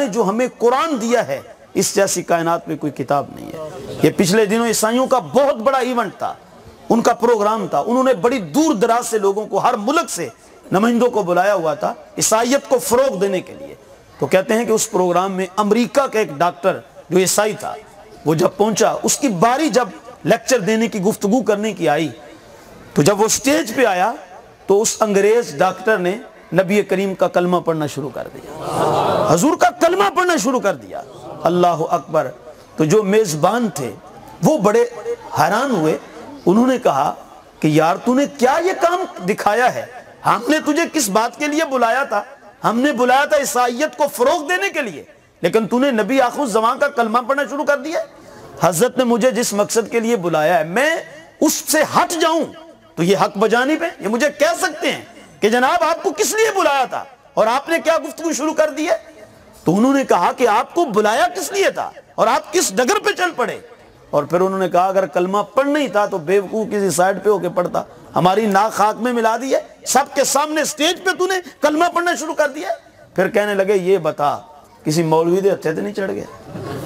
نے جو ہمیں قرآن دیا ہے اس جیسی کائنات میں کوئی کتاب نہیں ہے۔ یہ پچھلے دنوں عیسائیوں کا بہت بڑا ایونٹ تھا، ان کا پروگرام تھا، انہوں نے بڑی دور دراز سے لوگوں کو، ہر ملک سے نمائندوں کو بلایا ہوا تھا عیسائیت کو فروغ دینے کے لیے۔ تو کہتے ہیں کہ اس پروگرام میں امریکہ کا ایک ڈاکٹر جو عیسائی تھا وہ جب پہنچا، اس کی باری جب لیکچر دینے کی، گفتگو کرنے کی آئی، تو جب وہ سٹیج پہ آیا تو اس انگریز ڈاکٹر نے نبی کریم کا کلمہ پڑھنا شروع کر دیا، حضور کا کلمہ پڑھنا شروع کر دیا۔ اللہ اکبر۔ تو جو میزبان تھے وہ بڑے حیران ہوئے، انہوں نے کہا کہ یار تو نے کیا یہ کام دکھایا ہے؟ ہم نے تجھے کس بات کے لیے بلایا تھا؟ ہم نے بلایا تھا عیسائیت کو فروغ دینے کے لیے، لیکن تو نے نبی آخر الزمان کا کلمہ پڑھنا شروع کر دیا۔ حضرت نے مجھے جس مقصد کے لیے بلایا ہے میں اس سے ہٹ جاؤں تو یہ حق بجانب ہے، یہ مجھے کہہ سکتے ہیں کہ جناب آپ کو کس لیے بلایا تھا اور آپ نے کیا گفتگو شروع کر دی ہے؟ تو انہوں نے کہا کہ آپ کو بلایا کس لیے تھا اور آپ کس ڈگر پہ چل پڑے؟ اور پھر انہوں نے کہا اگر کلمہ پڑھنا ہی تھا تو بیوقوف کسی سائڈ پہ ہو کے پڑھتا، ہماری ناک خاک میں ملا دی ہے، سب کے سامنے سٹیج پہ تو نے کلمہ پڑھنا شروع کر دیا۔ پھر کہنے لگے یہ بتا کسی مولوی دے ہتھے تے نہیں چڑھ گئے؟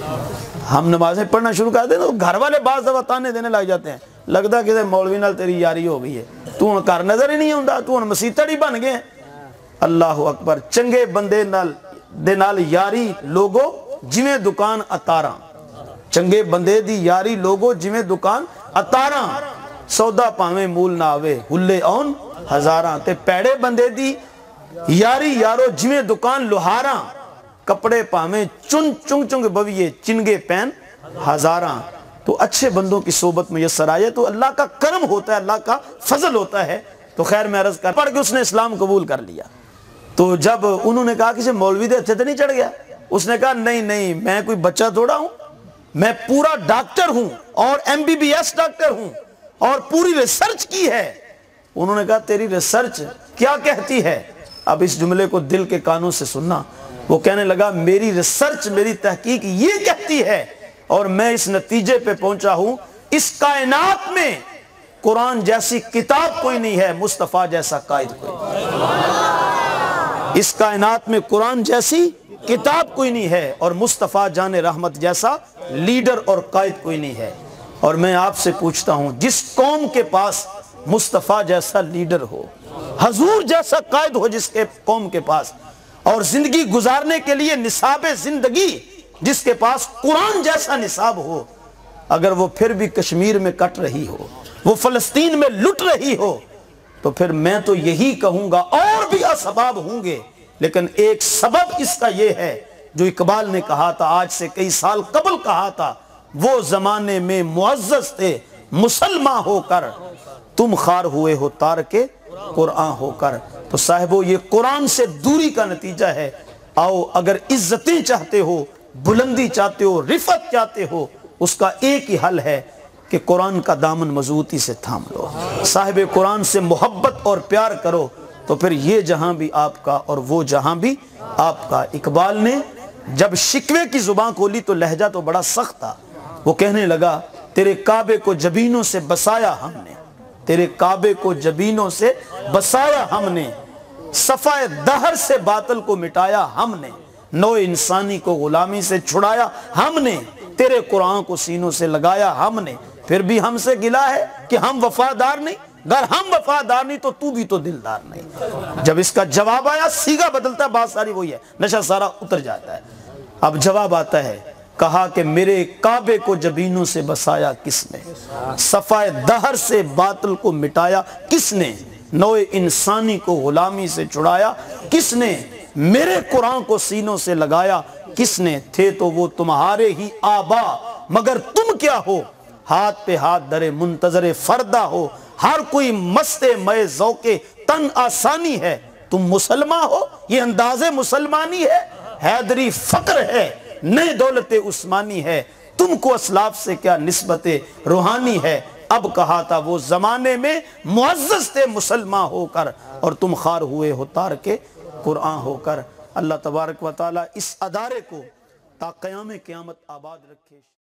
ہم نمازیں پڑھنا شروع کر دیں تو گھر والے بعض دفعہ تانے دینے لگ جاتے ہیں، لگتا کسی مولوی نال تیری یاری ہو گئی ہے، تو ہن گھر نظر ہی نہیں آتا، تو ہن مسیتڑ ہی بن گئے۔ اللہ اکبر۔ چنگے بندے دے نال یاری لوگو جویں دکان اتاراں، چنگے بندے دی یاری لوگو جویں دکان اتاراں، سودا پاویں مول نہ آوے ہلے آن ہزاراں، تے پیڑے بندے دی یاری یارو جویں دکان لوہاراں، کپڑے پاویں چنگ بویے چنگے پین ہزاراں۔ تو اچھے بندوں کی صحبت میسر آئے تو اللہ کا کرم ہوتا ہے، اللہ کا فضل ہوتا ہے۔ تو خیر میں عرض کر پڑھ کے اس نے اسلام قبول کر لیا۔ تو جب انہوں نے کہا کسی مولوی دے ہتھے تے نہیں چڑھ گیا، اس نے کہا نہیں میں کوئی بچہ تھوڑا ہوں، میں پورا ڈاکٹر ہوں اور MBBS ڈاکٹر ہوں اور پوری ریسرچ کی ہے۔ انہوں نے کہا تیری ریسرچ کیا کہتی ہے؟ اب اس جملے کو دل کے کانوں سے سننا۔ وہ کہنے لگا میری ریسرچ، میری تحقیق یہ کہتی ہے اور میں اس نتیجے پہ پہنچا ہوں، اس کائنات میں قرآن جیسی کتاب کوئی نہیں ہے، مصطفیٰ جیسا قائد کوئی نہیں۔ اس کائنات میں قرآن جیسی کتاب کوئی نہیں ہے اور مصطفیٰ جان رحمت جیسا لیڈر اور قائد کوئی نہیں ہے۔ اور میں آپ سے پوچھتا ہوں جس قوم کے پاس مصطفیٰ جیسا لیڈر ہو، حضور جیسا قائد ہو جس کے قوم کے پاس، اور زندگی گزارنے کے لیے نصاب زندگی جس کے پاس قرآن جیسا نصاب ہو، اگر وہ پھر بھی کشمیر میں کٹ رہی ہو، وہ فلسطین میں لٹ رہی ہو، تو پھر میں تو یہی کہوں گا اور بھی اسباب ہوں گے، لیکن ایک سبب اس کا یہ ہے جو اقبال نے کہا تھا آج سے کئی سال قبل کہا تھا، وہ زمانے میں معزز تھے مسلمان ہو کر، تم خار ہوئے ہو تار کے قرآن ہو کر۔ تو صاحبو یہ قرآن سے دوری کا نتیجہ ہے۔ آؤ اگر عزتیں چاہتے ہو، بلندی چاہتے ہو، رفعت چاہتے ہو، اس کا ایک ہی حل ہے کہ قرآن کا دامن مضبوطی سے تھام لو، صاحب قرآن سے محبت اور پیار کرو، تو پھر یہ جہاں بھی آپ کا اور وہ جہاں بھی آپ کا۔ اقبال نے جب شکوے کی زبان کھولی تو لہجہ تو بڑا سخت تھا، وہ کہنے لگا تیرے کعبے کو جبینوں سے بسایا ہم نے، تیرے کعبے کو جبینوں سے بسایا ہم نے، صفائے دہر سے باطل کو مٹایا ہم نے، نو انسانی کو غلامی سے چھڑایا ہم نے، تیرے قرآن کو سینوں سے لگایا ہم نے، پھر بھی ہم سے گلا ہے کہ ہم وفادار نہیں، اگر ہم وفادار نہیں تو بھی تو دلدار نہیں۔ جب اس کا جواب آیا، سیگا بدلتا ہے، بات ساری وہی ہے، نشہ سارا اتر جاتا ہے۔ اب جواب آتا ہے، کہا کہ میرے کعبے کو جبینوں سے بسایا کس نے، صفائے دہر سے باطل کو مٹایا کس نے، نو انسانی کو غلامی سے چھڑایا کس نے، میرے قرآن کو سینوں سے لگایا کس نے، تھے تو وہ تمہارے ہی آبا مگر تم کیا ہو، ہاتھ پہ ہاتھ درے منتظر فردہ ہو، ہر کوئی مست مئے ذوق تن آسانی ہے، تم مسلمان ہو یہ انداز مسلمانی ہے، حیدری فقر ہے نئے دولت عثمانی ہے، تم کو اسلاف سے کیا نسبت روحانی ہے، اب کہا تھا وہ زمانے میں معزز تھے مسلمان ہو کر، اور تم خار ہوئے ہو تار کے قرآن ہو کر۔ اللہ تبارک و تعالی اس ادارے کو تا قیام قیامت آباد رکھے۔